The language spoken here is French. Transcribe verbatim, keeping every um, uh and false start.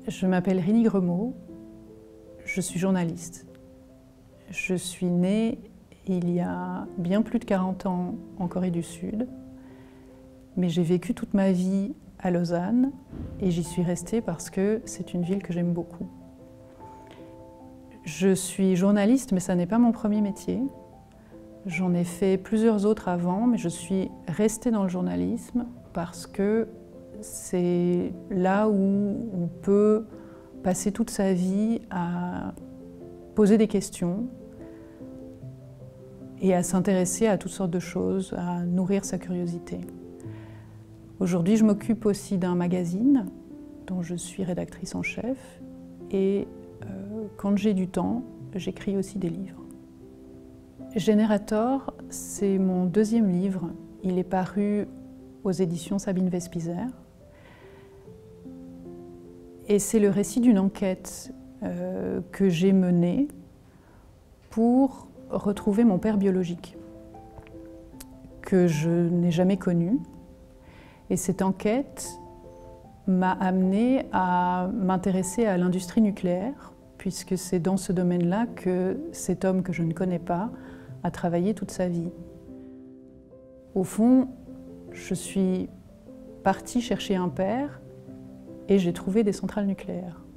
Je m'appelle Rini Gremaud, je suis journaliste. Je suis née il y a bien plus de quarante ans en Corée du Sud, mais j'ai vécu toute ma vie à Lausanne et j'y suis restée parce que c'est une ville que j'aime beaucoup. Je suis journaliste, mais ça n'est pas mon premier métier. J'en ai fait plusieurs autres avant, mais je suis restée dans le journalisme parce que c'est là où on peut passer toute sa vie à poser des questions et à s'intéresser à toutes sortes de choses, à nourrir sa curiosité. Aujourd'hui, je m'occupe aussi d'un magazine dont je suis rédactrice en chef et euh, quand j'ai du temps, j'écris aussi des livres. Générator, c'est mon deuxième livre. Il est paru aux éditions Sabine Vespizer. Et c'est le récit d'une enquête euh, que j'ai menée pour retrouver mon père biologique, que je n'ai jamais connu. Et cette enquête m'a amenée à m'intéresser à l'industrie nucléaire, puisque c'est dans ce domaine-là que cet homme que je ne connais pas a travaillé toute sa vie. Au fond, je suis partie chercher un père et j'ai trouvé des centrales nucléaires.